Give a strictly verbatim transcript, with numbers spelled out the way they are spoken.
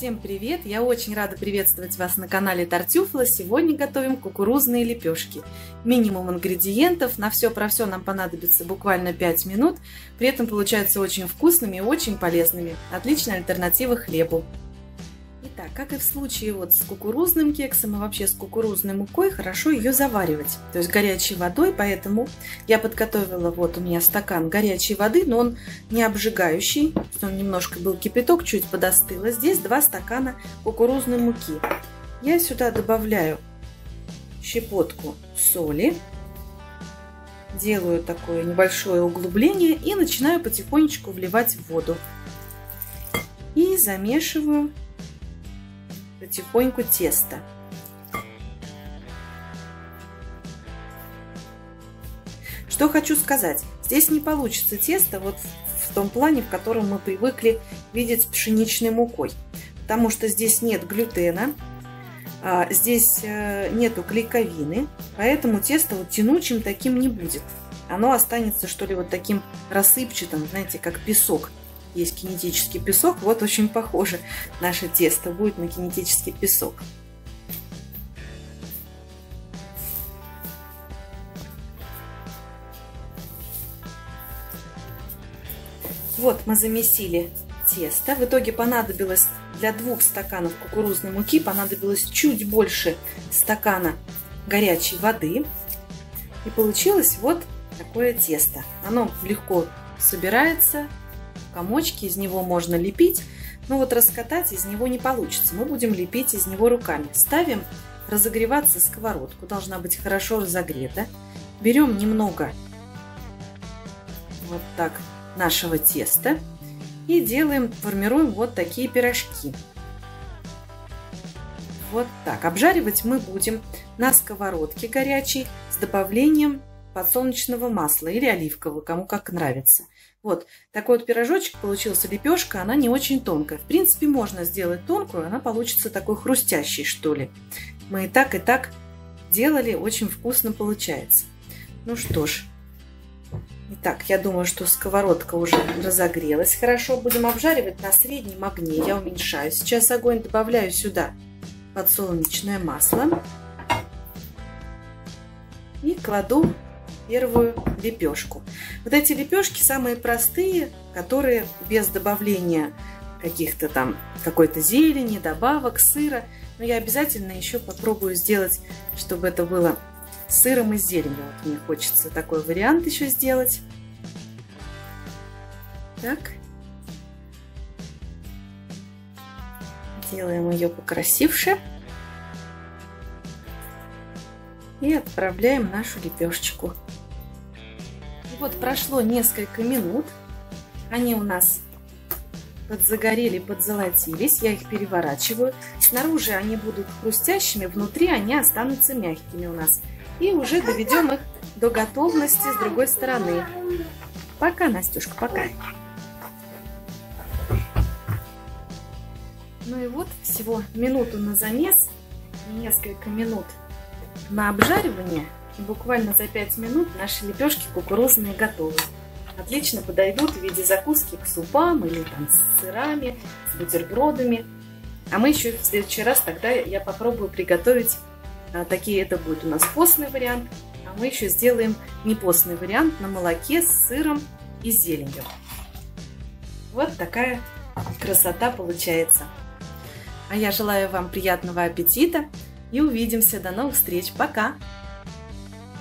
Всем привет! Я очень рада приветствовать вас на канале Тартюфла. Сегодня готовим кукурузные лепешки. Минимум ингредиентов, на все про все нам понадобится буквально пять минут. При этом получаются очень вкусными и очень полезными. Отличная альтернатива хлебу. Итак, как и в случае вот с кукурузным кексом и вообще с кукурузной мукой, хорошо ее заваривать, то есть горячей водой, поэтому я подготовила, вот у меня стакан горячей воды, но он не обжигающий, он немножко был кипяток, чуть подостыло. Здесь два стакана кукурузной муки. Я сюда добавляю щепотку соли, делаю такое небольшое углубление и начинаю потихонечку вливать в воду. И замешиваю потихоньку тесто. Что хочу сказать, здесь не получится тесто вот в том плане, в котором мы привыкли видеть пшеничной мукой, потому что здесь нет глютена, здесь нету клейковины, поэтому тесто вот тянучим таким не будет. Оно останется, что ли, вот таким рассыпчатым, знаете, как песок. Есть кинетический песок, вот очень похоже наше тесто будет на кинетический песок. Вот мы замесили тесто. В итоге понадобилось для двух стаканов кукурузной муки понадобилось чуть больше стакана горячей воды. И получилось вот такое тесто. Оно легко собирается. Комочки, из него можно лепить, но вот раскатать из него не получится. Мы будем лепить из него руками. Ставим разогреваться сковородку, должна быть хорошо разогрета. Берем немного вот так нашего теста и делаем, формируем вот такие пирожки. Вот так. Обжаривать мы будем на сковородке горячей с добавлением подсолнечного масла или оливкового, кому как нравится. Вот такой вот пирожочек получился, лепешка, она не очень тонкая. В принципе, можно сделать тонкую, она получится такой хрустящей, что ли. Мы и так, и так делали, очень вкусно получается. Ну что ж, итак, я думаю, что сковородка уже разогрелась хорошо. Будем обжаривать на среднем огне. Я уменьшаю сейчас огонь, добавляю сюда подсолнечное масло и кладу первую лепешку. Вот эти лепешки самые простые, которые без добавления каких-то там какой-то зелени, добавок, сыра. Но я обязательно еще попробую сделать, чтобы это было с сыром и зеленью. Вот мне хочется такой вариант еще сделать. Так. Делаем ее покрасивше. И отправляем нашу лепешечку. И вот прошло несколько минут. Они у нас подзагорели, подзолотились. Я их переворачиваю. Снаружи они будут хрустящими, внутри они останутся мягкими у нас. И уже доведем их до готовности с другой стороны. Пока, Настюшка, пока. Ну и вот всего минуту на замес, несколько минут на обжаривание, и буквально за пять минут наши лепешки кукурузные готовы. Отлично подойдут в виде закуски к супам или там с сырами, с бутербродами. А мы еще в следующий раз тогда я попробую приготовить а, такие, это будет у нас постный вариант, а мы еще сделаем не постный вариант на молоке с сыром и зеленью. Вот такая красота получается. А я желаю вам приятного аппетита. И увидимся. До новых встреч. Пока!